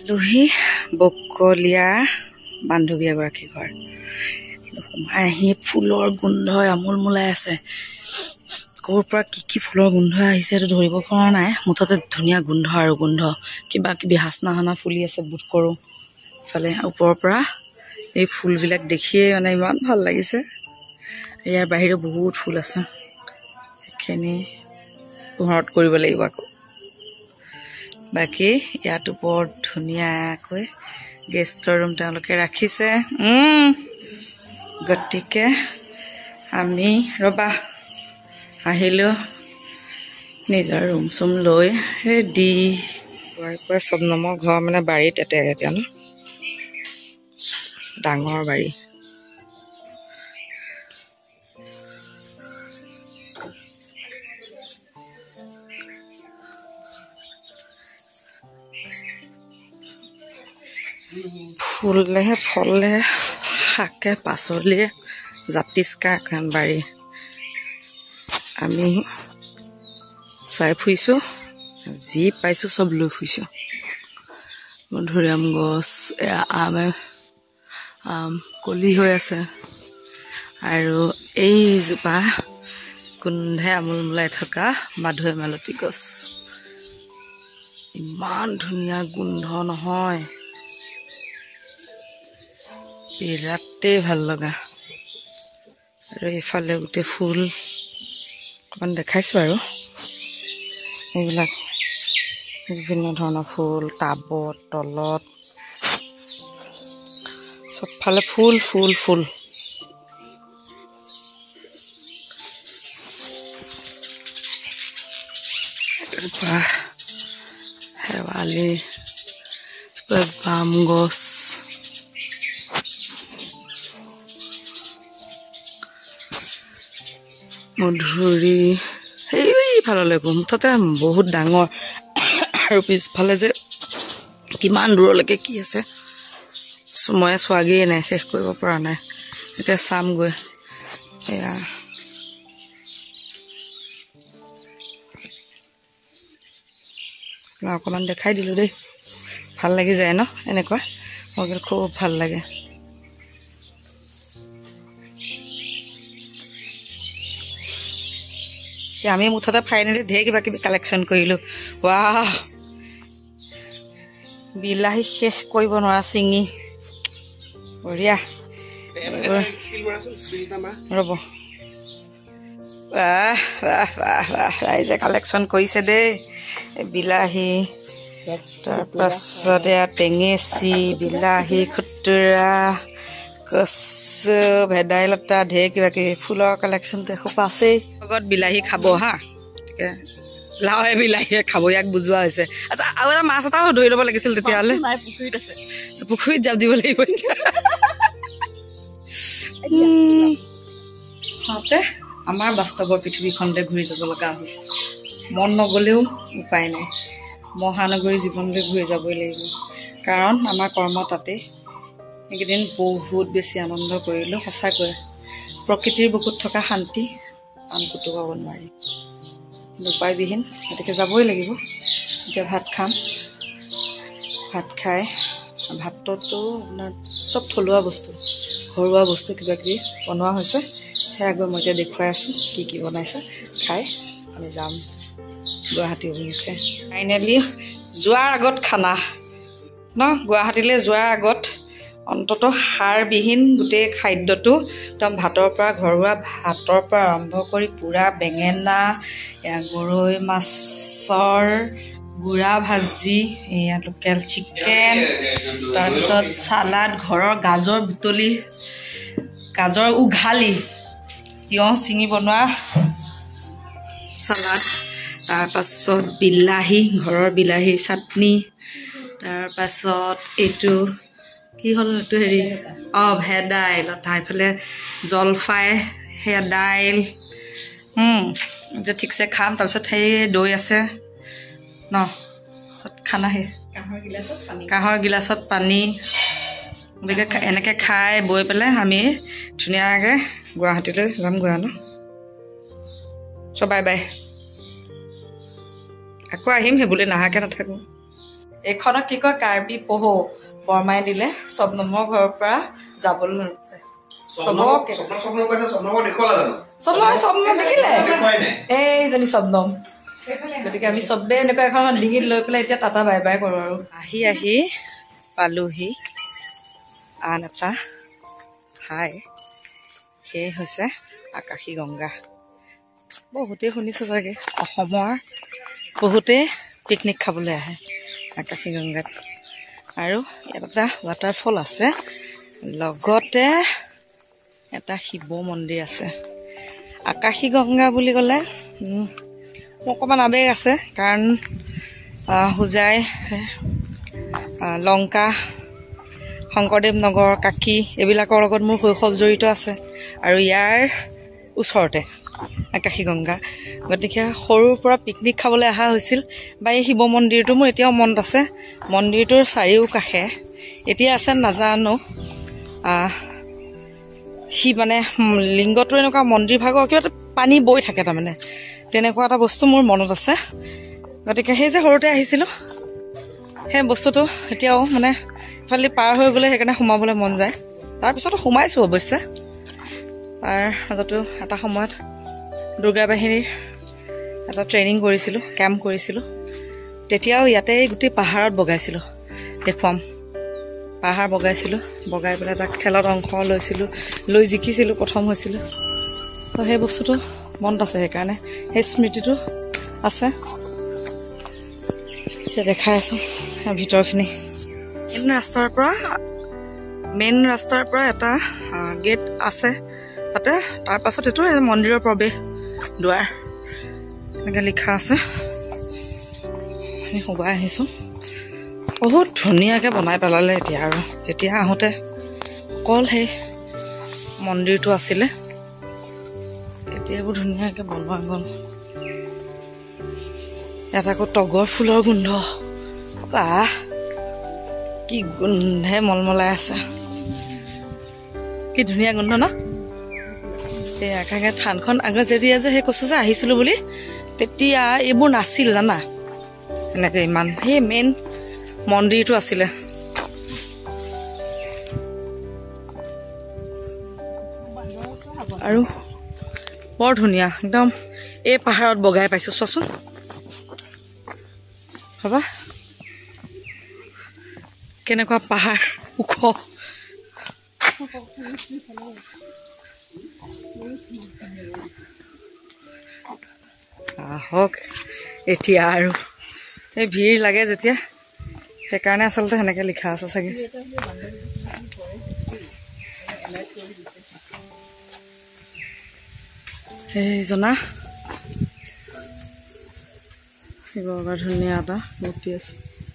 আলহী বকলীয়া বান্ধৱী এগৰাকী ঘৰ সোমাই আহি ফুলৰ গোন্ধ আমোল মোলাই আছে। ক'ৰ পৰা কি ফুলৰ গোন্ধ আহিছে সেইটো ধৰিব পৰা নাই। মুঠতে ধুনীয়া গোন্ধ আৰু গোন্ধ কিবা কিবি হাচনা হানা ফুলি আছে বোধ কৰোঁ। ইফালে ওপৰৰ পৰা এই ফুলবিলাক দেখিয়ে মানে ইমান ভাল লাগিছে। ইয়াৰ বাহিৰেও বহুত ফুল আছে, সেইখিনি পোহৰত কৰিব লাগিব আকৌ। বাকী ইয়াতো বৰ ধুনীয়াকৈ গেষ্টৰ ৰুম তেওঁলোকে ৰাখিছে। গতিকে আমি ৰবা আহিলোঁ নিজৰ ৰুম চুম লৈ ৰেডি। পুৱাই চব নম্বৰ ঘৰ মানে বাৰীত এতিয়া ন ডাঙৰ বাৰী। ফুলে ফলে শাকে পাচলিয়ে জাতিষ্কাৰ এখন বাৰী। আমি চাই ফুৰিছোঁ, যি পাইছোঁ চব লৈ ফুৰিছোঁ। মধুৰিআম গছ, আম কলি হৈ আছে আৰু এইজোপা গোন্ধে আমোল মোলাই থকা মাধৈ মালতী গছ। ইমান ধুনীয়া গোন্ধ নহয়, বিৰাটেই ভাল লগা। আৰু এইফালে গোটেই ফুল অকণমান দেখাইছোঁ আৰু এইবিলাক বিভিন্ন ধৰণৰ ফুল টাবত তলত চবফালে ফুল ফুল ফুল। এজোপা শেৱালি, বাম গছ, মধুৰি সেইফাললৈ গ'ল। মুঠতে বহুত ডাঙৰ আৰু পিছফালে যে কিমান দূৰলৈকে কি আছে মই চোৱাগৈয়ে নাই, শেষ কৰিব পৰা নাই। এতিয়া চামগৈ। এয়া অকণমান দেখাই দিলোঁ দেই, ভাল লাগি যায় ন এনেকুৱা। মোৰ কিন্তু খুব ভাল লাগে। আমি মুঠতে ফাইনেলি ঢেৰ কিবা কিবি কালেকশ্যন কৰিলোঁ। ৱাহ, বিলাহী শেষ কৰিব নোৱাৰা ছিঙি বঢ়িয়া। ৰ'ব ৰাইজে কালেকশ্যন কৰিছে দেই। বিলাহী, তাৰপাছত এয়া টেঙেচি, বিলাহী খুতুৰা, কচু, ভেদাইলতা, ঢেৰ কিবা কিবি ফুলৰ কালেকশ্যনটো এসোপা আছেই। লগত বিলাহী খাব হা, গতিকে লাওৱে বিলাহীয়ে খাব, ইয়াক বুজোৱা হৈছে। আচ্ছা, আৰু এটা মাছ এটাও ধৰি ল'ব লাগিছিল তেতিয়াহ'লে। পুখুৰীত আছে, পুখুৰীত জাপ দিব লাগিব এতিয়া। চাওঁতে আমাৰ বাস্তৱৰ পৃথিৱীখনতে ঘূৰি যাব লগা হ'ল। মন নগ'লেও উপায় নাই, মহানগৰী জীৱনলৈ ঘূৰি যাবই লাগিব। কাৰণ আমাৰ কৰ্ম তাতেই। এইকেইদিন বহুত বেছি আনন্দ কৰিলোঁ সঁচাকৈ। প্ৰকৃতিৰ বুকুত থকা শান্তি আন ক'তো পাব নোৱাৰি, উপায়বিহীন। গতিকে যাবই লাগিব। এতিয়া ভাত খাম। ভাত খাই, ভাততো আপোনাৰ চব থলুৱা বস্তু, ঘৰুৱা বস্তু কিবা কিবি বনোৱা হৈছে। সেয়া গৈ মই এতিয়া দেখুৱাই আছোঁ কি কি বনাইছে। খাই আমি যাম গুৱাহাটী অভিমুখে। ফাইনেলি যোৱাৰ আগত খানা ন, গুৱাহাটীলৈ যোৱাৰ আগত অন্ততঃ সাৰবিহীন গোটেই খাদ্যটো একদম ভাতৰ পৰা, ঘৰুৱা ভাতৰ পৰা আৰম্ভ কৰি পুৰা বেঙেনা, গৰৈ মাছৰ গুড়া ভাজি, এয়া লোকেল চিকেন, তাৰপিছত চালাড, ঘৰৰ গাজৰ বুটলি, গাজৰ উঘালি, তিয়ঁহ চিঙি বনোৱা চালাড, তাৰপাছত বিলাহী, ঘৰৰ বিলাহীৰ চাটনি, তাৰপাছত এইটো কি হ'ল, এইটো হেৰি ভেদাইলতা, এইফালে জলফাই, সেয়া দাইল। এতিয়া ঠিকছে খাম। তাৰপিছত সেই দৈ আছে ন, তাৰপিছত খানা সেই কাঁহৰ গিলাচত পানী। গতিকে এনেকৈ খাই বৈ পেলাই আমি ধুনীয়াকৈ গুৱাহাটীলৈ যামগৈ আৰু ন। চ' বাই বাই। আকৌ আহিম, সেইবুলি নাহাকৈ নাথাকোঁ। এইখনক কি কয় কাৰ্বি পহু বৰমাই দিলে স্বপ্নমৰ ঘৰৰ পৰা যাবলৈ চবকে স্বপ্ন দেখিলে এইজনী স্বপ্নম গতিকে আমি চবেই এনেকুৱা এখন ডিঙিত লৈ পেলাই এতিয়া টাটা বাই বাই কৰোঁ আৰু আহি পালোহি আন এটা ঠাই সেয়ে হৈছে আকাশী গংগা বহুতেই শুনিছে চাগে অসমৰ বহুতেই পিকনিক খাবলৈ আহে আকাশী গংগাত আৰু ইয়াত এটা ৱাটাৰফল আছে লগতে এটা শিৱ মন্দিৰ আছে আকাশী গংগা বুলি ক'লে মোৰ অকণমান আৱেগ আছে কাৰণ হোজাই লংকা শংকৰদেৱ নগৰ কাকি এইবিলাকৰ লগত মোৰ শৈশৱ জড়িত আছে আৰু ইয়াৰ ওচৰতে আকাশী গংগা গতিকে সৰুৰ পৰা পিকনিক খাবলৈ অহা হৈছিল বা এই শিৱ মন্দিৰটো মোৰ এতিয়াও মনত আছে মন্দিৰটোৰ চাৰিওকাষে এতিয়া আছে নাজানো সি মানে লিংগটো এনেকুৱা মন্দিৰ ভাগৰ কিবা এটা পানী বৈ থাকে তাৰমানে তেনেকুৱা এটা বস্তু মোৰ মনত আছে গতিকে সেই যে সৰুতে আহিছিলোঁ সেই বস্তুটো এতিয়াও মানে ইফালে পাৰ হৈ গ'লে সেইকাৰণে সোমাবলৈ মন যায় তাৰপিছতো সোমাইছোঁ অৱশ্যে তাৰ মাজতো এটা সময়ত দুৰ্গা বাহিনীৰ এটা ট্ৰেইনিং কৰিছিলোঁ কেম্প কৰিছিলোঁ তেতিয়াও ইয়াতে গোটেই পাহাৰত বগাইছিলোঁ দেখুৱাম পাহাৰ বগাইছিলোঁ বগাই পেলাই তাক খেলত অংশ লৈছিলোঁ লৈ জিকিছিলোঁ প্ৰথম হৈছিলোঁ তো সেই বস্তুটো মনত আছে সেইকাৰণে সেই স্মৃতিটো আছে এতিয়া দেখাই আছোঁ ভিতৰখিনি মেইন ৰাস্তাৰ পৰা এটা গেট আছে তাতে তাৰ পাছত এইটো মন্দিৰৰ প্ৰৱেশ দুৱাৰ এনেকৈ লিখা আছে আমি সোমাই আহিছোঁ বহুত ধুনীয়াকৈ বনাই পেলালে এতিয়া আৰু যেতিয়া আহোঁতে অকল সেই মন্দিৰটো আছিলে এতিয়া এইবোৰ ধুনীয়াকৈ বনোৱা গ'ল ইয়াত আকৌ তগৰ ফুলৰ গোন্ধ বাহ কি গোন্ধে মলমলাই আছে কি ধুনীয়া গোন্ধ ন এই আকাশে থানখন আগত যেতিয়া যে সেই কৈছোঁ যে আহিছিলোঁ বুলি তেতিয়া এইবোৰ নাছিল জানা এনেকৈ ইমান সেই মেইন মন্দিৰটো আছিলে আৰু বৰ ধুনীয়া একদম এই পাহাৰত বগাই পাইছোঁ চোৱাচোন হবা কেনেকুৱা পাহাৰ ওখ আহক এতিয়া আৰু এই ভিৰ লাগে যেতিয়া সেইকাৰণে আচলতে সেনেকৈ লিখা আছে চাগে সেইজনা শিৱবাৰ ধুনীয়া এটা মূৰ্তি আছে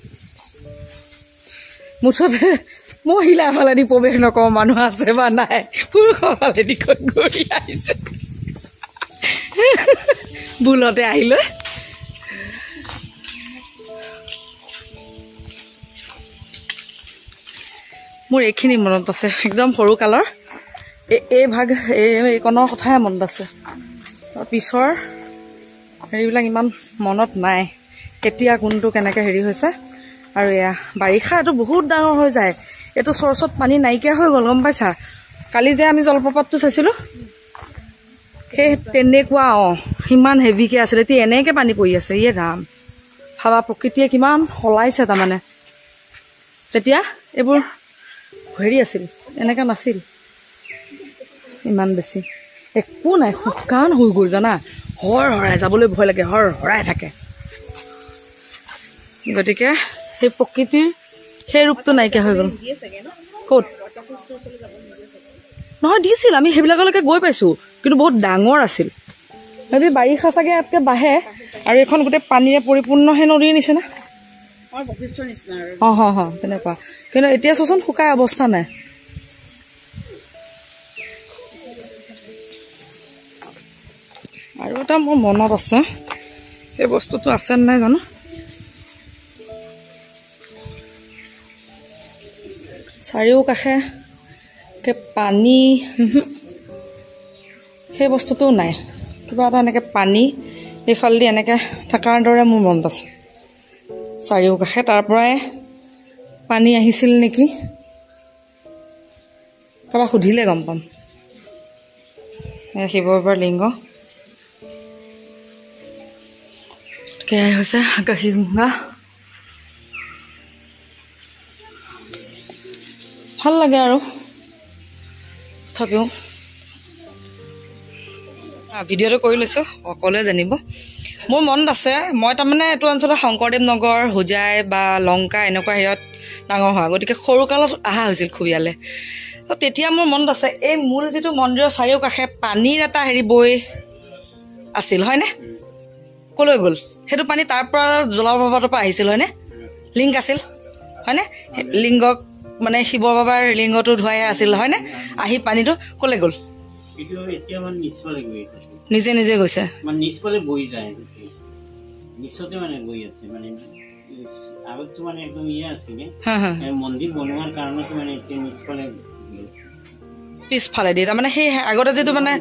মুঠতে মহিলা ফালেদি প্ৰৱেশ নকৰোঁ মানুহ আছে বা নাই পুৰুষৰ ফালেদি ঘূৰি আহিছে ভুলতে আহিলৈ মোৰ এইখিনি মনত আছে একদম সৰু কালৰ এই ভাগ এইকণৰ কথাই মনত আছে পিছৰ হেৰিবিলাক ইমান মনত নাই কেতিয়া কোনটো কেনেকৈ হেৰি হৈছে আৰু এয়া বাৰিষা এইটো বহুত ডাঙৰ হৈ যায় এইটো চৰ্চত পানী নাইকিয়া হৈ গ'ল গম পাইছা কালি যে আমি জলপ্ৰপাতটো চাইছিলোঁ সেই তেনেকুৱা সিমান হেভিকৈ আছিলে এতিয়া এনেকৈ পানী পৰি আছে ইয়ে ৰাম ভাবা প্ৰকৃতিয়ে কিমান সলাইছে তাৰমানে তেতিয়া এইবোৰ হেৰি আছিল এনেকুৱা নাছিল ইমান বেছি একো নাই শুকান হৈ গ'ল জানা হৰাই যাবলৈ ভয় লাগে হৰাই থাকে গতিকে সেই প্ৰকৃতিৰ সেই ৰূপটো নাইকিয়া হৈ গ'ল ক'ত নহয় দিছিল আমি সেইবিলাকলৈকে গৈ পাইছোঁ কিন্তু বহুত ডাঙৰ আছিল ভাবি বাৰিষা চাগে ইয়াতকৈ বাঢ়ে আৰু এইখন গোটেই পানীৰে পৰিপূৰ্ণ সেই নদীৰ নিচিনা তেনেকুৱা কিন্তু এতিয়া চোৱাচোন শুকাই অৱস্থা নাই আৰু এটা মোৰ মনত আছে সেই বস্তুটো আছে নাই জানো চাৰিওকাষে পানী সেই বস্তুটোও নাই কিবা এটা এনেকৈ পানী এইফালেদি এনেকৈ থকাৰ দৰে মোৰ মনত আছে চাৰিওকাষে তাৰ পৰাই পানী আহিছিল নেকি কাৰোবাক সুধিলে গম পাম শিৱ বাবাৰ লিংগ কেয়াই হৈছে আকাশী গংগা ভাল লাগে আৰু তথাপিও ভিডিঅ'টো কৰি লৈছোঁ সকলোৱে জানিব মোৰ মনত আছে মই তাৰমানে এইটো অঞ্চলত শংকৰদেৱ নগৰ হোজাই বা লংকা এনেকুৱা হেৰিয়ত ডাঙৰ হোৱা গতিকে সৰুকালত অহা হৈছিল খুব ইয়ালৈ তো তেতিয়া মোৰ মনত আছে এই মূল যিটো মন্দিৰৰ চাৰিওকাষে পানীৰ এটা হেৰি বৈ আছিল হয়নে ক'লৈ গ'ল সেইটো পানী তাৰ পৰা জলপ্ৰপাতৰ পৰা আহিছিল হয়নে লিংক আছিল হয়নে লিংগক মানে শিৱ বাবাৰ লিংগটো ধুৱাই আছিল হয়নে আহি পানীটো ক'লৈ গ'ল নিজে নিজে গৈছে পিছফালে দি তাৰমানে সেই আগতে যিটো মানে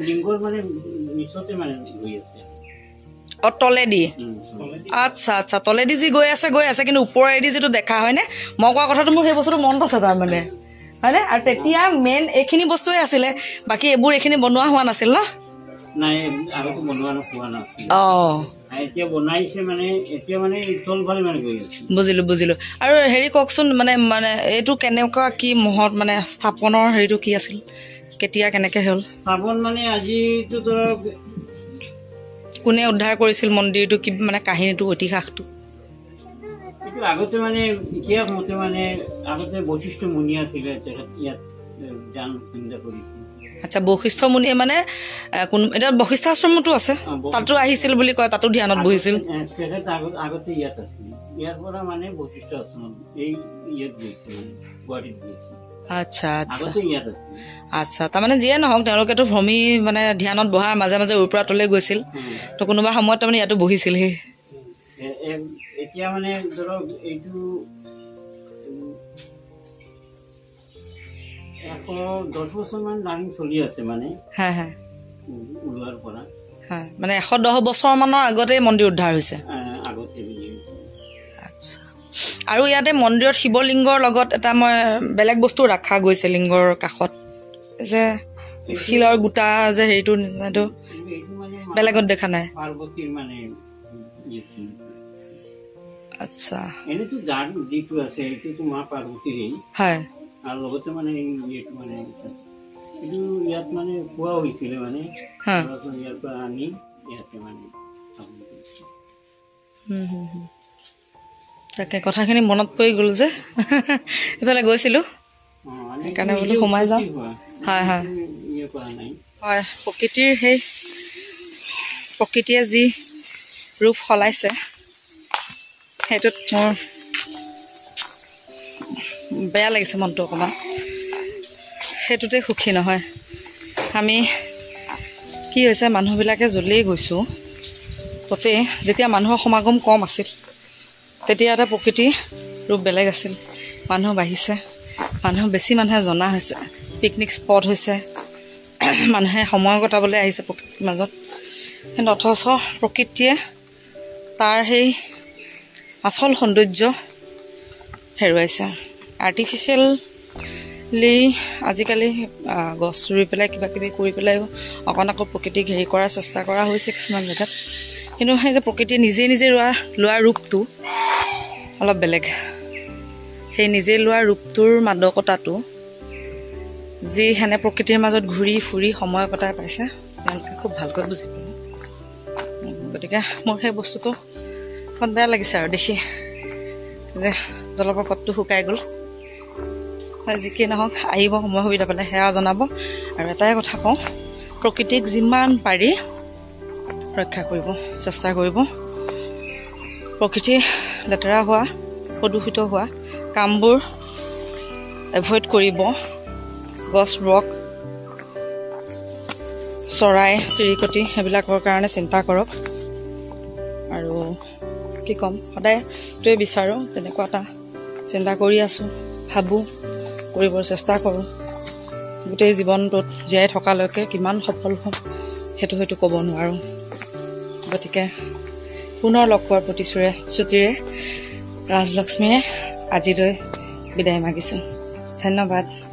তলেদি আচ্ছা আচ্ছা তলেদি যি গৈ আছে কিন্তু ওপৰেদি যিটো দেখা হয়নে মই কোৱা কথাটো মোৰ সেই বস্তুটো মনত আছে তাৰমানে হয়নে আৰু তেতিয়া মেইন এইখিনি বস্তুৱে আছিলে বাকী এইবোৰ এইখিনি বনোৱা হোৱা নাছিল ন বুজিলো আৰু হেৰি কওকচোন মানে মানে এইটো কেনেকুৱা কি মহৎ মানে স্থাপনৰ হেৰিটো কি আছিল কেতিয়া কেনেকে হ'ল স্থাপন মানে আজিটো ধৰক কোনে উদ্ধাৰ কৰিছিল মন্দিৰটো কি মানে কাহিনীটো ইতিহাসটো এইটো আগতে মানে ইতিহাস মতে মানে আগতে বৈশিষ্ট্য মুনি আছিলে ইয়াত জান চিন্তা কৰিছিল আচ্ছা বৈশিষ্ট্য মুনিয়ে মানে কোন এটা বৈশিষ্ট্য আশ্ৰমতো আছে তাতো আহিছিল বুলি কয় তাতো ধ্যানত বহিছিল আগতে ইয়াত আছিল ইয়াৰ পৰা মানে বৈশিষ্ট্য আশ্ৰম এই ইয়াত গৈছিল গুৱাহাটীত গৈছিল আচ্ছা আচ্ছা আচ্ছা তাৰমানে যিয়ে নহওক তেওঁলোকেতো ভ্ৰমি মানে ধ্যানত বহাৰ মাজে মাজে ওপৰা তলে গৈছিল তো কোনোবা সময়ত তাৰমানে ইয়াতো বহিছিল সেই এতিয়া মানে ধৰক এইটো 110 বছৰমান লাইন চলি আছে মানে ওলোৱাৰ পৰা মানে 110 বছৰ মানৰ আগতে মন্দিৰ উদ্ধাৰ হৈছে আগতে আচ্ছা আৰু ইয়াতে মন্দিৰত শিৱলিংগৰ লগত এটা মই বেলেগ বস্তু ৰাখা গৈছে লিংগৰ কাষত যে শিলৰ গোটা যে হেৰিটো নিচিনাটো বেলেগত দেখা নাই পাৰ্বতীৰ মানে আচ্ছা এনেতো জান যিটো আছে এইটো মা পাৰ্বতীৰ হয় আৰু লগতে মানে এইটো মানে এইটো ইয়াত মানে পোৱা হৈছিলে মানে ইয়াৰ পৰা আনি ইয়াতে মানে তাকে কথাখিনি মনত পৰি গ'ল যে এইফালে গৈছিলোঁ সেইকাৰণে বোলো সোমাই যাওঁ হয় হয় হয় প্ৰকৃতিৰ সেই প্ৰকৃতিয়ে যি ৰূপ সলাইছে সেইটোত মোৰ বেয়া লাগিছে মনটো অকণমান সেইটোতে সুখী নহয় আমি কি হৈছে মানুহবিলাকে জ্বলিয়ে গৈছোঁ ততে যেতিয়া মানুহৰ সমাগম কম আছিল তেতিয়া এটা প্ৰকৃতিৰ ৰূপ বেলেগ আছিল মানুহ বাঢ়িছে বেছি মানুহে জনা হৈছে পিকনিক স্পট হৈছে মানুহে সময় কটাবলৈ আহিছে প্ৰকৃতিৰ মাজত কিন্তু অথচ প্ৰকৃতিয়ে তাৰ সেই আচল সৌন্দৰ্য হেৰুৱাইছে আৰ্টিফিচিয়েলি আজিকালি গছ ৰুই পেলাই কিবা কিবি কৰি পেলাই অকণ আকৌ প্ৰকৃতিক হেৰি কৰাৰ চেষ্টা কৰা হৈছে কিছুমান জেগাত কিন্তু সেই যে প্ৰকৃতিয়ে নিজে নিজে লোৱা ৰূপটো অলপ বেলেগ সেই নিজে লোৱা ৰূপটোৰ মাদকতাটো যি হেনে প্ৰকৃতিৰ মাজত ঘূৰি ফুৰি সময় কটাই পাইছে তেওঁলোকে খুব ভালকৈ বুজি পাব গতিকে মোৰ সেই বস্তুটো অকণ বেয়া লাগিছে আৰু দেখি যে জলপ্ৰপাতটো শুকাই গ'ল যি কি নহওক আহিব সময় সুবিধা পালে সেয়া জনাব আৰু এটাই কথা কওঁ প্ৰকৃতিক যিমান পাৰি ৰক্ষা কৰিব চেষ্টা কৰিব প্ৰকৃতি লেতেৰা হোৱা প্ৰদূষিত হোৱা কামবোৰ এভইড কৰিব গছ ৰুৱক চৰাই চিৰিকটি সেইবিলাকৰ কাৰণে চিন্তা কৰক আৰু কি ক'ম সদায় এইটোৱে বিচাৰোঁ তেনেকুৱা এটা চিন্তা কৰি আছোঁ ভাবোঁ কৰিবৰ চেষ্টা কৰোঁ গোটেই জীৱনটোত জীয়াই থকালৈকে কিমান সফল হ'ম সেইটো ক'ব নোৱাৰোঁ গতিকে পুনৰ লগ পোৱাৰ প্ৰতিশ্ৰুতিৰে ৰাজলক্ষ্মীয়ে আজিলৈ বিদায় মাগিছোঁ। ধন্যবাদ।